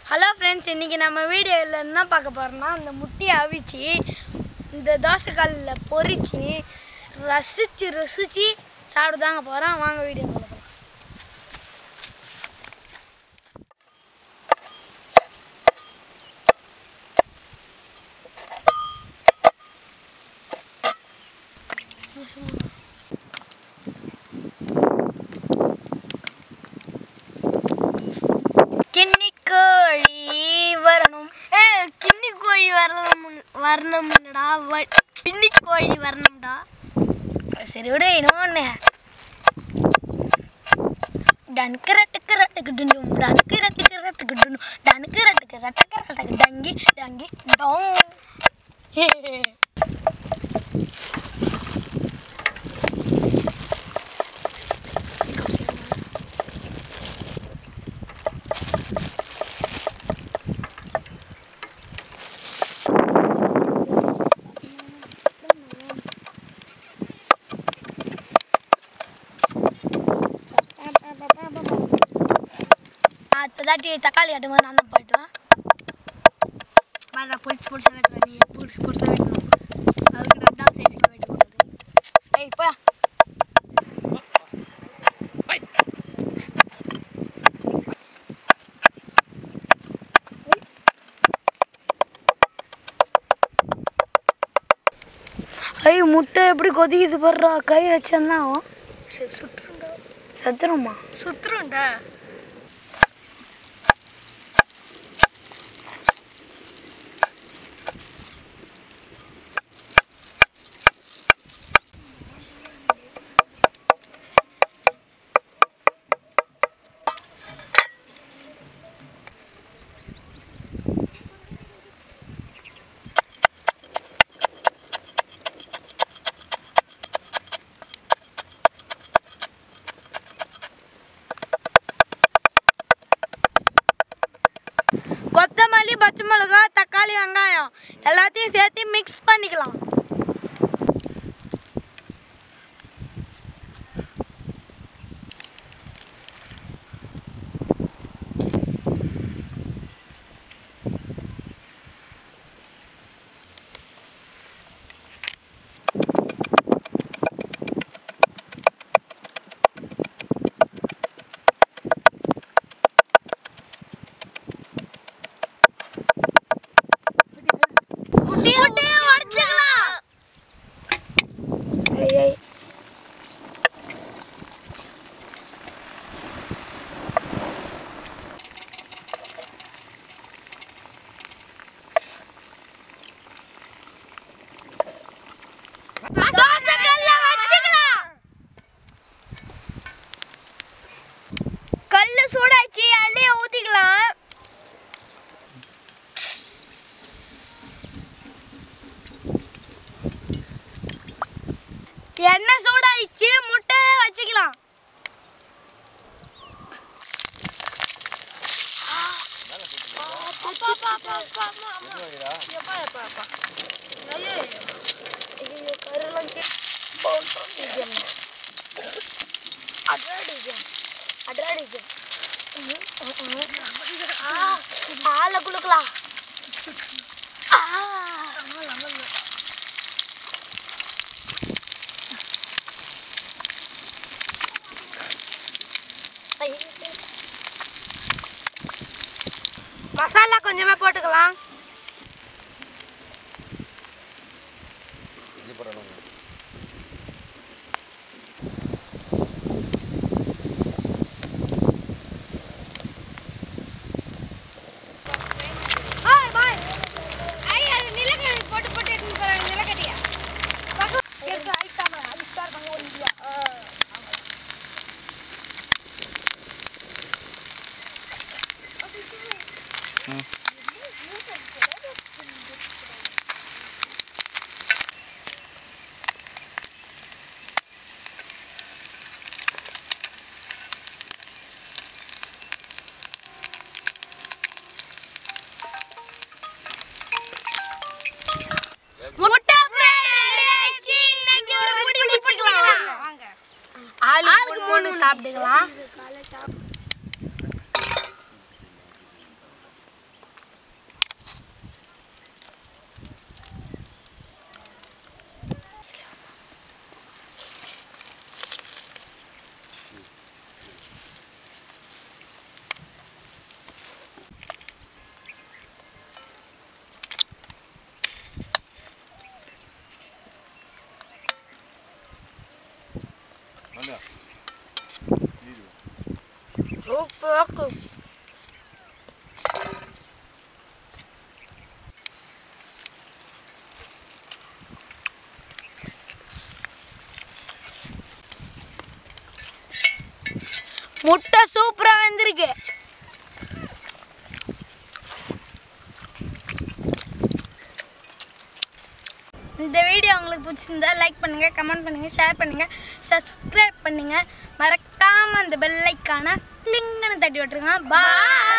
Hello friends, இன்றைக்கி நம்ம வீடியோவில் என்ன பார்க்க போகிறோம்னா, அந்த முட்டையை அவிச்சு இந்த தோசைக்கல்லில் பொரித்து ருசித்து சாப்பிட்டுதாங்க போகிறோம். வாங்க வீடியோ பார்க்கலாம். வரணும்டா பின்னி கோழி வரணும்டா. சரி விடு, இன்னொன்று டனுக்கு ரட்டுக்கு ரட்டுக்கு டுண்டும் டனுக்கு ரட்டுக்கு ரட்டுக்கு டுண்டும் டனுக்கு ரட்டுக்கு ரட்டுக்கு ரட்டுக்கு டங்கி டங்கி டோம். அடுத்ததாட்டி தக்காளி ஆட்டும்போது நான் தான் போயிட்டுவேன். பாரு பொடிச்சு பொடிச்சா வெட்டுறேன், நீ பொடிச்சு பொடிச்சா வெட்டணும். அதுக்கு ரெண்டாவது சைஸில் வெட்டக்கூடாது. ஏய் இப்போ ஐய் முட்டை எப்படி கொதிக்குது போடுறா, கை வச்சேன்னா சுற்றுண்டா சத்துருமா சுற்றுண்டா. கொத்தமல்லி, பச்சை மிளகா, தக்காளி, வெங்காயம் எல்லாத்தையும் சேர்த்து மிக்ஸ் பண்ணிக்கலாம். கல்லு சூடாச்சு, எண்ணெயை ஊற்றிக்கலாம். எண்ணெய் சூடாயிடுச்சு, முட்டையை வச்சுக்கலாம். ஆளை குளுக்கலாம். மசாலா கொஞ்சமா போட்டுக்கலாம். முட்டை ஃப்ரை ரெடி ஆயிடுச்சு. இன்னைக்கு ஒரு முடி பிடிச்சிக்கலாம். ஆளுக்கு 3 சாப்பிட்டுக்கலாம். சூப்பராக முட்டை சூப்பராக வெந்திருக்கு. இந்த வீடியோ உங்களுக்கு பிடிச்சிருந்தா லைக் பண்ணுங்கள், கமெண்ட் பண்ணுங்கள், ஷேர் பண்ணுங்கள், சப்ஸ்கிரைப் பண்ணுங்கள். மறக்காமல் அந்த பெல் ஐக்கானை கிளிங்குன்னு தட்டி விட்டுருங்க. பாய்.